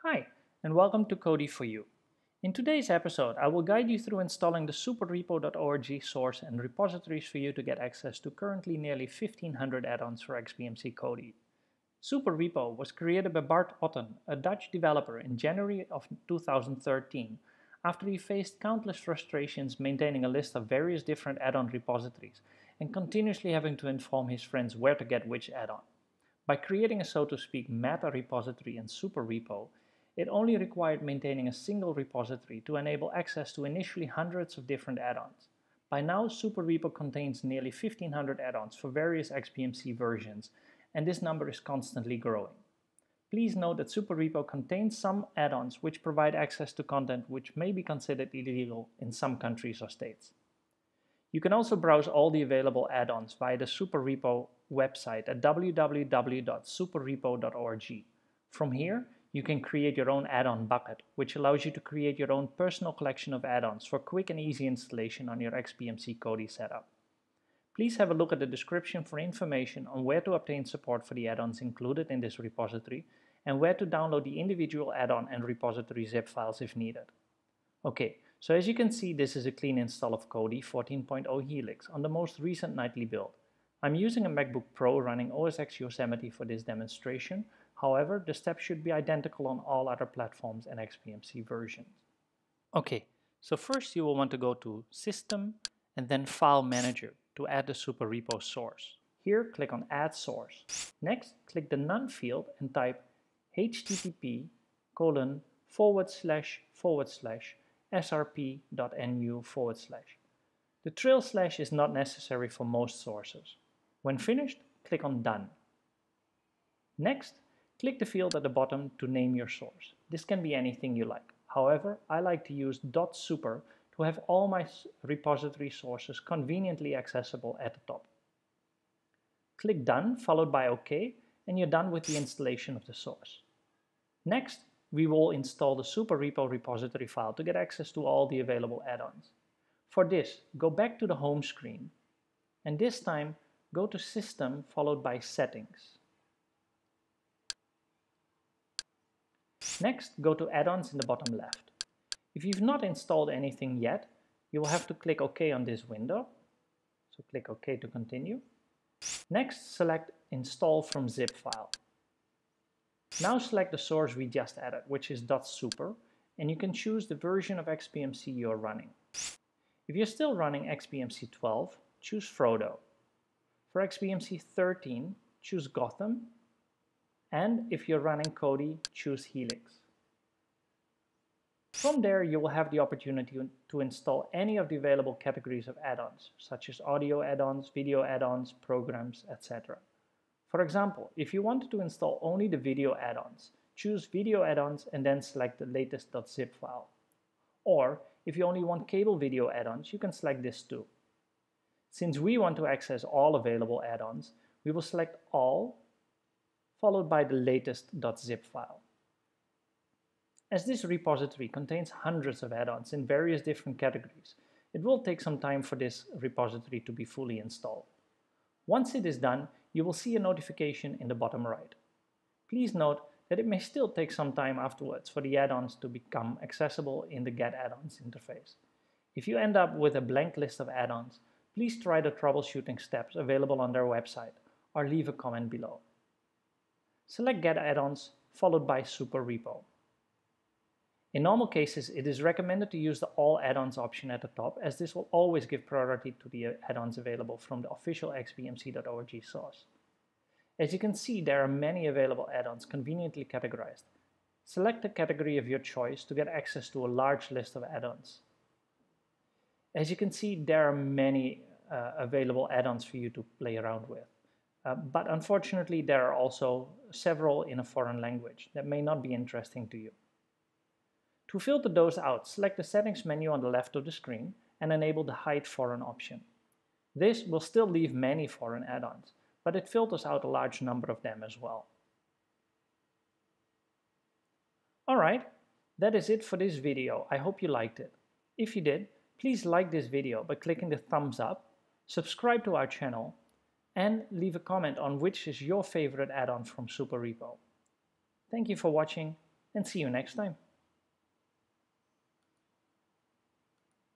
Hi, and welcome to Kodi4U. In today's episode, I will guide you through installing the SuperRepo.org source and repositories for you to get access to currently nearly 1500 add-ons for XBMC Kodi. SuperRepo was created by Bart Otten, a Dutch developer, in January of 2013, after he faced countless frustrations maintaining a list of various different add-on repositories and continuously having to inform his friends where to get which add-on. By creating a so to speak meta repository in SuperRepo, it only required maintaining a single repository to enable access to initially hundreds of different add-ons. By now, SuperRepo contains nearly 1500 add-ons for various XBMC versions, and this number is constantly growing. Please note that SuperRepo contains some add-ons which provide access to content which may be considered illegal in some countries or states. You can also browse all the available add-ons via the SuperRepo website at www.superrepo.org. From here, you can create your own add-on bucket, which allows you to create your own personal collection of add-ons for quick and easy installation on your XBMC Kodi setup. Please have a look at the description for information on where to obtain support for the add-ons included in this repository and where to download the individual add-on and repository zip files if needed. Okay, so as you can see, this is a clean install of Kodi 14.0 Helix on the most recent nightly build. I'm using a MacBook Pro running OS X Yosemite for this demonstration. However, the steps should be identical on all other platforms and XBMC versions. Okay, so first you will want to go to System and then File Manager to add the SuperRepo source. Here, click on Add Source. Next, click the None field and type http://srp.nu/. The trail slash is not necessary for most sources. When finished, click on Done. Next, click the field at the bottom to name your source. This can be anything you like. However, I like to use .super to have all my repository sources conveniently accessible at the top. Click Done, followed by OK, and you're done with the installation of the source. Next, we will install the SuperRepo repository file to get access to all the available add-ons. For this, go back to the home screen, and this time go to System followed by Settings. Next, go to Add-ons in the bottom left. If you've not installed anything yet, you will have to click OK on this window. So click OK to continue. Next, select Install from zip file. Now select the source we just added, which is .super, and you can choose the version of XBMC you're running. If you're still running XBMC 12, choose Frodo. For XBMC 13, choose Gotham. And if you're running Kodi, choose Helix. From there, you will have the opportunity to install any of the available categories of add-ons, such as audio add-ons, video add-ons, programs, etc. For example, if you wanted to install only the video add-ons, choose Video Add-ons and then select the latest .zip file. Or, if you only want cable video add-ons, you can select this too. Since we want to access all available add-ons, we will select All, followed by the latest .zip file. As this repository contains hundreds of add-ons in various different categories, it will take some time for this repository to be fully installed. Once it is done, you will see a notification in the bottom right. Please note that it may still take some time afterwards for the add-ons to become accessible in the Get Add-ons interface. If you end up with a blank list of add-ons, please try the troubleshooting steps available on their website or leave a comment below. Select Get Add-ons followed by SuperRepo. In normal cases, it is recommended to use the All Add-ons option at the top, as this will always give priority to the add-ons available from the official xbmc.org source. As you can see, there are many available add-ons conveniently categorized. Select the category of your choice to get access to a large list of add-ons. As you can see, there are many available add-ons for you to play around with. But unfortunately, there are also several in a foreign language that may not be interesting to you. To filter those out, select the Settings menu on the left of the screen and enable the Hide Foreign option. This will still leave many foreign add-ons, but it filters out a large number of them as well. Alright, that is it for this video. I hope you liked it. If you did, please like this video by clicking the thumbs up, subscribe to our channel, and leave a comment on which is your favorite add-on from SuperRepo. Thank you for watching. and see you next time.